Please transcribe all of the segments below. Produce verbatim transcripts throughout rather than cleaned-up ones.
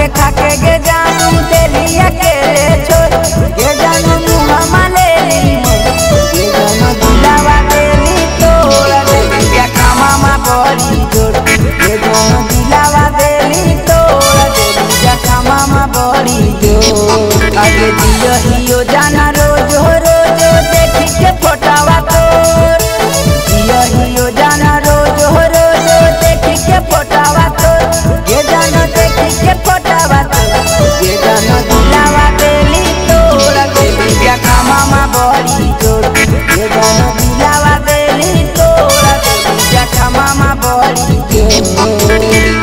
देखा के गे जानू तेरी अकेले छोड़ गे जानू मुहम्मा ले ली गे जानू दिलावा देली तोड़ देली क्या कामा बड़ी जोड़ गे जानू दिलावा देली तोड़ देली क्या कामा बड़ी जोड़ आगे दियो हियो जाना रोज हो रोज देखी के फोटावा तोड़ दियो हियो जाना रोज हो रोज देखी के फोटावा तोड़ गे जानू देखी के फोटावा तोड़ गे जानू दिलावा देली तोड़ देली क्या कामा बड़ी जोड़ गे जानू दिलावा देली तोड़ देली क्या कामा बड़ी जोड़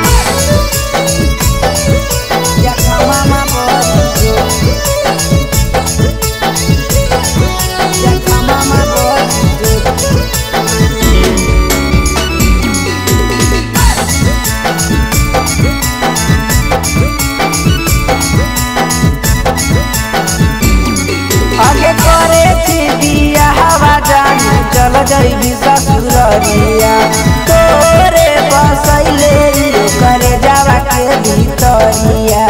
क्या कामा बड़ी जोड़ क्या कामा बड़ी जोड़ आगे करे थी दिया हवा जाने चल जाइबी ससुररिया तोरे बसैले करे जावा के भीतरिया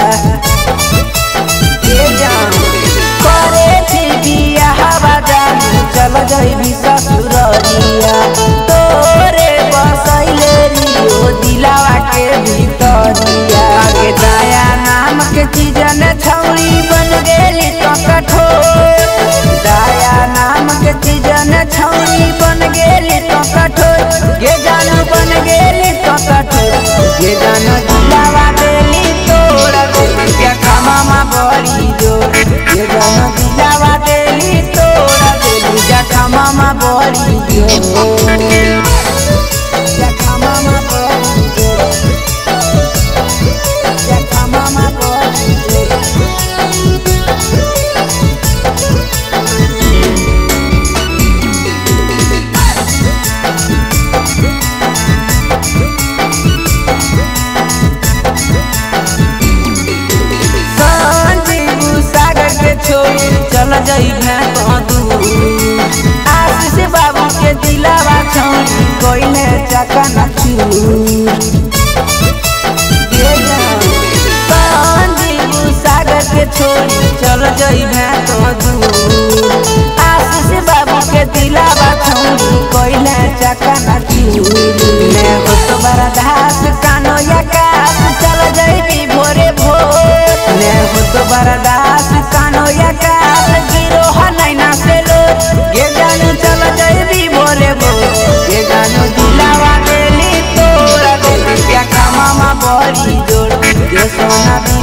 के जान करे थी दिया हवा जाने चल जाइबी ससुररिया तोरे बसैले रियो दिलावा के भीतरिया आगे दया नाम के चीज ने छौरी बन गेली तो कठोर दया नाम के चीज ने छौरी बन गेली तो कठोर गे जानू बन गेली तो कठोर गे जानू दिलावा देली तोड़ देली क्या कामा बड़ी जोड़ गे जानू दिलावा देली तोड़ देली क्या कामा बड़ी जोड़ क्या कामा बड़ी जोड़ क्या कामा बड़ी जोड़ चल जाइबे तो दूर आशीष बाबू के दिलावा छौरी कोइले चकना चूर संजीव सागर के छोड़ी चल जाइबे तो दूर आशीष बाबू के दिलावा छौरी कोइले चकना चूर मैं हो तो बरदास कानो यकास चल जाइबी भोरे भोर मैं हो तो बरदास कानो यकास गिरो हनैना से लो गे जानू चल जाइबी भोरे भोर गे जानू दिलावा देली तोड़ देली क्या कामा बड़ी जोड़ गे सोना